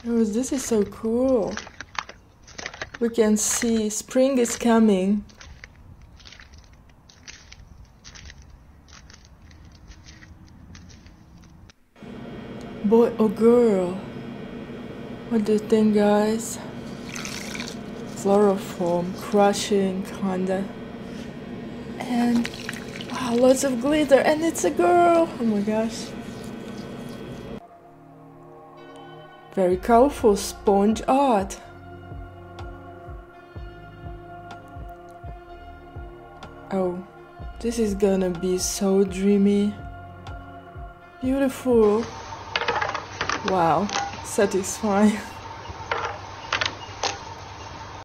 Oh, this is so cool. We can see spring is coming. Boy or girl? What do you think, guys? Floral foam, crushing, kinda. And wow, lots of glitter, and it's a girl! Oh my gosh. Very colorful sponge art. Oh, this is gonna be so dreamy. Beautiful. Wow, satisfying.